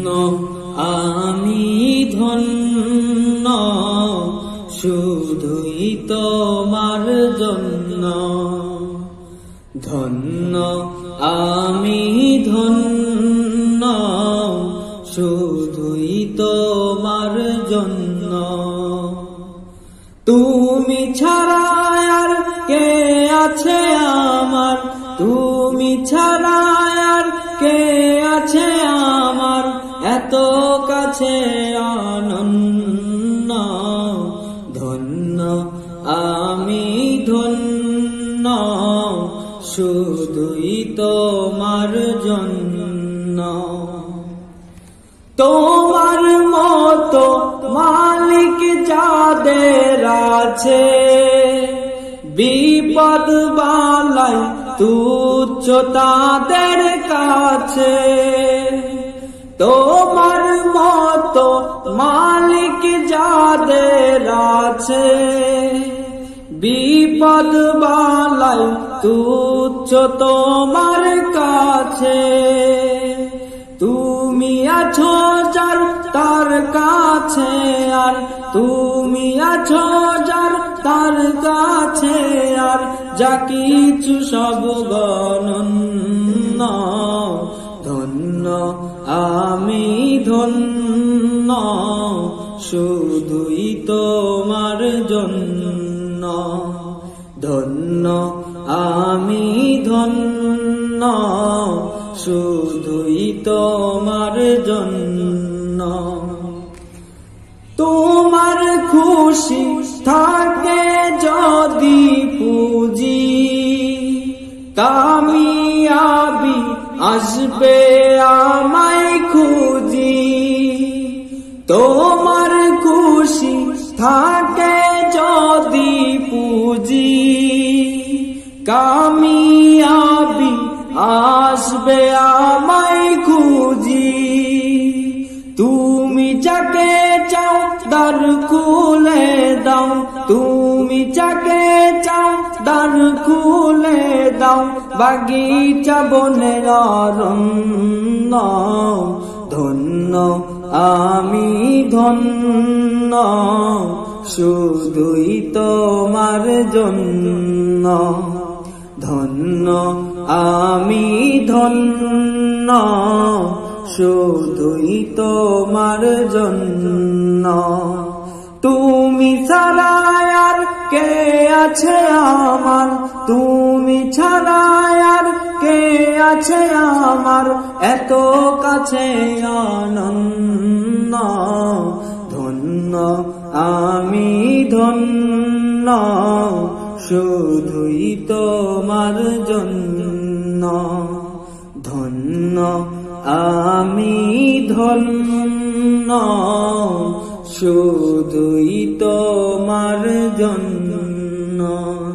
আমি ধন্য শুধুই তোমার জন্য, ধন্য আমি ধন্য শুধুই তোমার জন্য। তুমি ছাড়া আর কে আছে আমার, তুমি ছাড়া আর কে আছে আমার, এত কাছে অনন্য, ধন্য আমি ধন্য শুধুই তোমার জন্য। তোমার মতো মালিক যাদের আছে, বিপদ বালাই তুচ্ছ তাদের কাছে। তোমার মতো মালিক যাদের আছে, বিপদ বালাই তুচ্ছ তোমার কাছে। তুমি আছো যার তার কাছে আর, তুমি আছো যার তার কাছে আর, যা কিছু সব গণন্য, ধন্য আমি ধন্য শুধুই তোমার জন্য, ধন্য আমি ধন্য শুধুই তোমার জন্য। তোমার খুশি থাকে যদি পুঁজি, কামিয়াবি আসবে আমায় খুঁজি। তোমার খুশি থাকে যদি পুঁজি, কামিয়াবি আসবে আমায় খুঁজি। তুমি যাকে চাও দ্বার খুলে দাও, তুমি যাকে চাও দ্বার খুলে দাও, বাগিচা বনের অরণ্য, ধন্য আমি ধন্য শুধুই তোমার জন্য, ধন্য আমি ধন্য শুধুই তোমার জন্য। তুমি ছাড়া আর কে আছে আমার, তুমি ছাড়া আর কে আছে আমার, এত কাছে অনন্য, ধন্য আমি ধন্য শুধুই তোমার জন্য, ধন্য আমি ধন্য শুধুই তোমার জন্য।